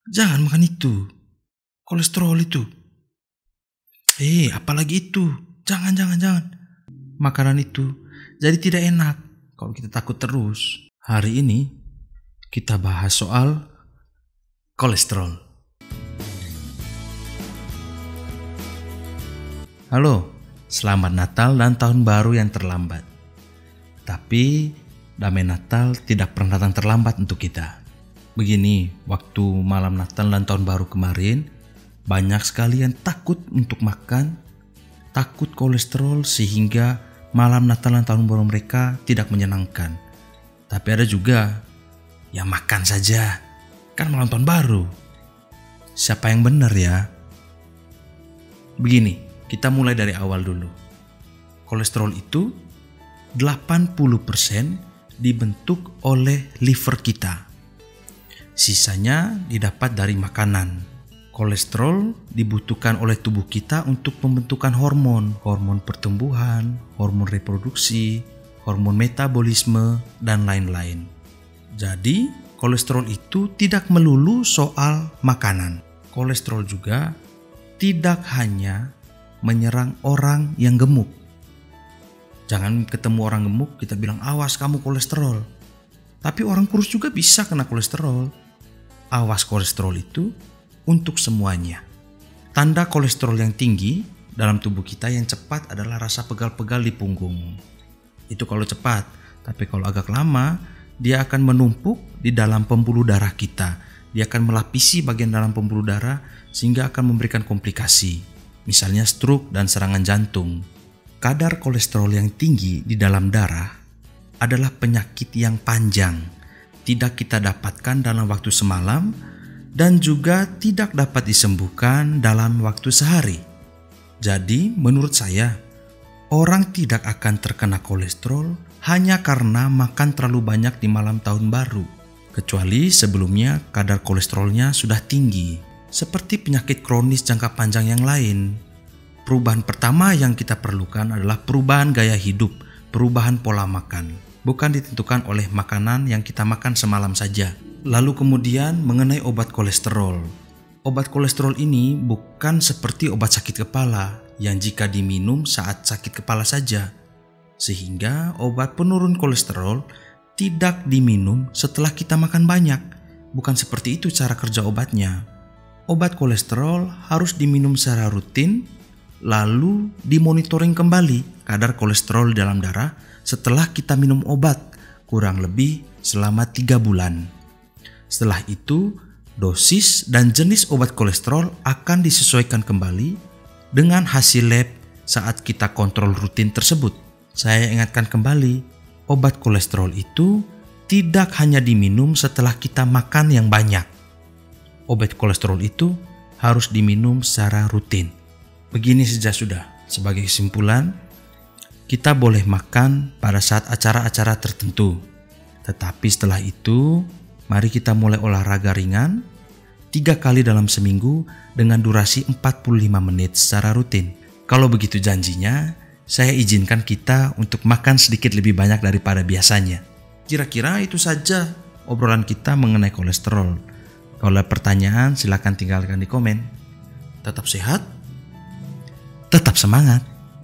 Jangan makan itu. Kolesterol itu. Apalagi itu. Jangan. Makanan itu jadi tidak enak kalau kita takut terus. Hari ini kita bahas soal kolesterol. Halo, selamat Natal dan Tahun Baru yang terlambat. Tapi damai Natal tidak pernah datang terlambat untuk kita. Begini, waktu malam Natal dan Tahun Baru kemarin, banyak sekali yang takut untuk makan, takut kolesterol sehingga malam Natal dan Tahun Baru mereka tidak menyenangkan. Tapi ada juga yang makan saja, kan malam Tahun Baru. Siapa yang benar ya? Begini, kita mulai dari awal dulu. Kolesterol itu 80% dibentuk oleh liver kita. Sisanya didapat dari makanan. Kolesterol dibutuhkan oleh tubuh kita untuk pembentukan hormon pertumbuhan, hormon reproduksi, hormon metabolisme, dan lain-lain. Jadi, kolesterol itu tidak melulu soal makanan. Kolesterol juga tidak hanya menyerang orang yang gemuk. Jangan ketemu orang gemuk kita bilang awas kamu kolesterol. Tapi orang kurus juga bisa kena kolesterol. Awas, kolesterol itu untuk semuanya. Tanda kolesterol yang tinggi dalam tubuh kita yang cepat adalah rasa pegal-pegal di punggung. Itu kalau cepat, tapi kalau agak lama dia akan menumpuk di dalam pembuluh darah kita. Dia akan melapisi bagian dalam pembuluh darah sehingga akan memberikan komplikasi. Misalnya stroke dan serangan jantung. Kadar kolesterol yang tinggi di dalam darah adalah penyakit yang panjang. Tidak kita dapatkan dalam waktu semalam dan juga tidak dapat disembuhkan dalam waktu sehari. Jadi menurut saya, orang tidak akan terkena kolesterol hanya karena makan terlalu banyak di malam tahun baru. Kecuali sebelumnya kadar kolesterolnya sudah tinggi, seperti penyakit kronis jangka panjang yang lain. Perubahan pertama yang kita perlukan adalah perubahan gaya hidup, perubahan pola makan. Bukan ditentukan oleh makanan yang kita makan semalam saja. Lalu kemudian mengenai obat kolesterol. Obat kolesterol ini bukan seperti obat sakit kepala yang jika diminum saat sakit kepala saja. Sehingga obat penurun kolesterol tidak diminum setelah kita makan banyak. Bukan seperti itu cara kerja obatnya. Obat kolesterol harus diminum secara rutin, lalu dimonitoring kembali kadar kolesterol dalam darah setelah kita minum obat kurang lebih selama 3 bulan. Setelah itu, dosis dan jenis obat kolesterol akan disesuaikan kembali dengan hasil lab saat kita kontrol rutin tersebut. Saya ingatkan kembali, obat kolesterol itu tidak hanya diminum setelah kita makan yang banyak. Obat kolesterol itu harus diminum secara rutin. Begini saja sudah, sebagai kesimpulan, kita boleh makan pada saat acara-acara tertentu. Tetapi setelah itu, mari kita mulai olahraga ringan 3 kali dalam seminggu dengan durasi 45 menit secara rutin. Kalau begitu janjinya, saya izinkan kita untuk makan sedikit lebih banyak daripada biasanya. Kira-kira itu saja obrolan kita mengenai kolesterol. Kalau ada pertanyaan, silakan tinggalkan di komen. Tetap sehat, tetap semangat.